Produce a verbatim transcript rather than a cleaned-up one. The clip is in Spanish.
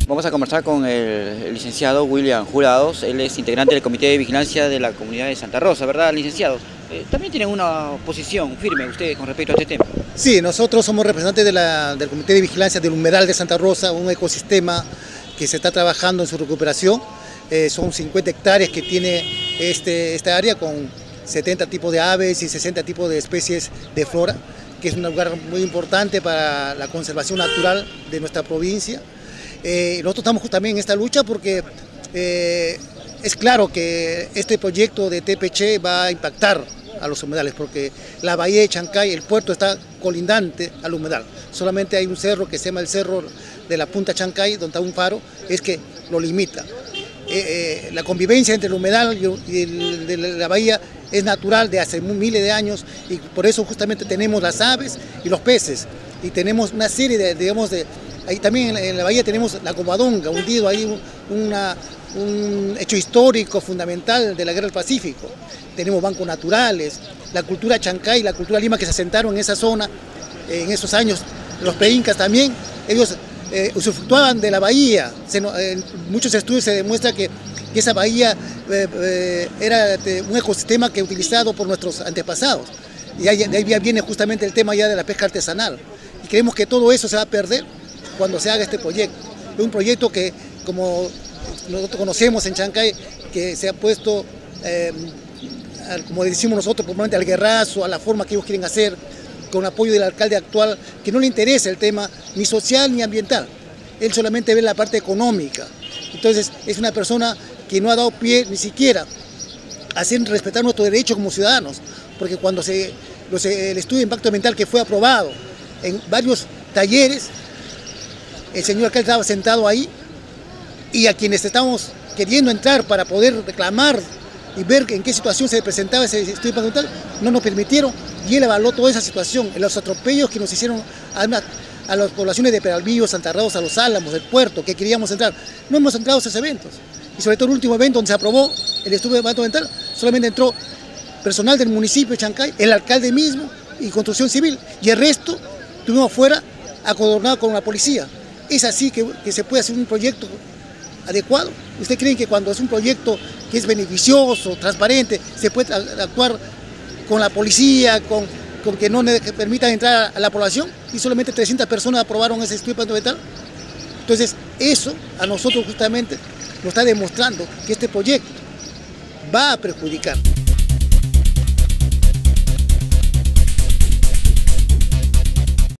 Vamos a conversar con el, el licenciado William Jurados. Él es integrante del Comité de Vigilancia de la Comunidad de Santa Rosa, ¿verdad, licenciado? Eh, también tienen una posición firme ustedes con respecto a este tema. Sí, nosotros somos representantes de la, del Comité de Vigilancia del Humedal de Santa Rosa, un ecosistema que se está trabajando en su recuperación. Eh, son cincuenta hectáreas que tiene este, esta área con setenta tipos de aves y sesenta tipos de especies de flora, que es un lugar muy importante para la conservación natural de nuestra provincia. Eh, nosotros estamos también en esta lucha porque eh, es claro que este proyecto de T P C va a impactar a los humedales, porque la bahía de Chancay, el puerto está colindante al humedal. Solamente hay un cerro que se llama el cerro de la Punta Chancay, donde está un faro, es que lo limita. Eh, eh, la convivencia entre el humedal y el, de la bahía es natural de hace miles de años, y por eso justamente tenemos las aves y los peces, y tenemos una serie de, digamos, de ahí también en la, en la bahía tenemos la Covadonga, hundido ahí un, una, un hecho histórico fundamental de la Guerra del Pacífico. Tenemos bancos naturales, la cultura Chancay, la cultura Lima que se asentaron en esa zona eh, en esos años, los preincas también, ellos eh, usufructuaban de la bahía. Se, eh, en muchos estudios se demuestra que, que esa bahía eh, eh, era de un ecosistema que utilizado por nuestros antepasados. Y ahí, de ahí viene justamente el tema ya de la pesca artesanal. Y creemos que todo eso se va a perder cuando se haga este proyecto. Es un proyecto que, como nosotros conocemos en Chancay, que se ha puesto, eh, al, como decimos nosotros, probablemente al guerrazo, a la forma que ellos quieren hacer, con apoyo del alcalde actual, que no le interesa el tema ni social ni ambiental. Él solamente ve la parte económica. Entonces, es una persona que no ha dado pie ni siquiera a hacer respetar nuestros derechos como ciudadanos, porque cuando se, los, el estudio de impacto ambiental que fue aprobado en varios talleres, el señor alcalde estaba sentado ahí, y a quienes estamos queriendo entrar para poder reclamar y ver en qué situación se presentaba ese estudio de impacto ambiental, no nos permitieron, y él evaluó toda esa situación, en los atropellos que nos hicieron a, una, a las poblaciones de Peralvillo, Santa Rosa, Los Álamos, el puerto, que queríamos entrar. No hemos entrado a esos eventos, y sobre todo el último evento donde se aprobó el estudio de impacto ambiental, solamente entró personal del municipio de Chancay, el alcalde mismo y construcción civil, y el resto estuvimos fuera acordonado con la policía. ¿Es así que, que se puede hacer un proyecto adecuado? ¿Usted cree que cuando es un proyecto que es beneficioso, transparente, se puede actuar con la policía, con, con que no permitan entrar a la población? Y solamente trescientas personas aprobaron ese estudio ambiental. Entonces, eso a nosotros justamente nos está demostrando que este proyecto va a perjudicar.